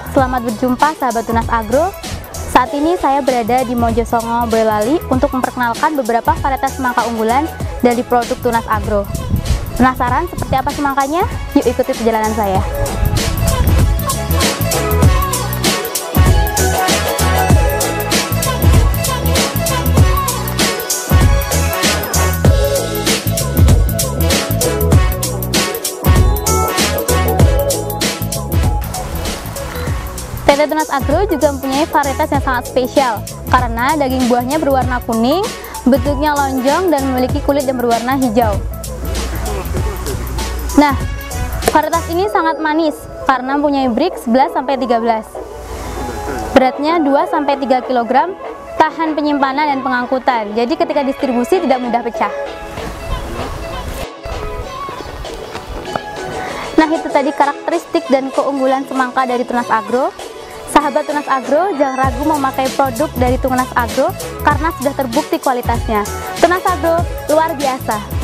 selamat berjumpa sahabat Tunas Agro. Saat ini saya berada di Mojosongo, Boyolali untuk memperkenalkan beberapa varietas semangka unggulan dari produk Tunas Agro. Penasaran seperti apa semangkanya? Yuk ikuti perjalanan saya. PT Tunas Agro juga mempunyai varietas yang sangat spesial karena daging buahnya berwarna kuning, bentuknya lonjong dan memiliki kulit yang berwarna hijau. Nah, varietas ini sangat manis karena mempunyai BRIK 11-13. Beratnya 2-3 kg, tahan penyimpanan dan pengangkutan. Jadi ketika distribusi tidak mudah pecah. Nah, itu tadi karakteristik dan keunggulan semangka dari Tunas Agro. Sahabat Tunas Agro, jangan ragu memakai produk dari Tunas Agro karena sudah terbukti kualitasnya. Tunas Agro luar biasa.